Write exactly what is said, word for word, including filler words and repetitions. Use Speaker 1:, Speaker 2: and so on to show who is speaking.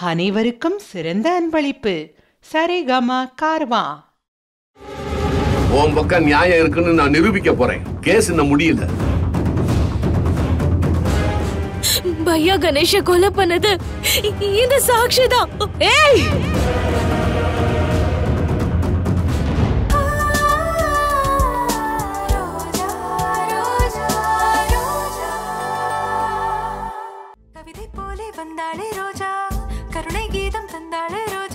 Speaker 1: அனைவருக்கும் சிறந்த அன்பளிப்பு. சரிகமா கார்வா.
Speaker 2: உன் பக்கம் நியாயம் இருக்குன்னு நான் நிரூபிக்க போறேன். கேஸ் இன்னும் முடியல.
Speaker 3: பையா கணேஷ கொலை பண்ணது இந்த சாட்சி தான். ஏய்,
Speaker 4: கவிதை போலே வந்தாளே ரோஜா, கருணை கீதம் தந்தாளே ரோஜா.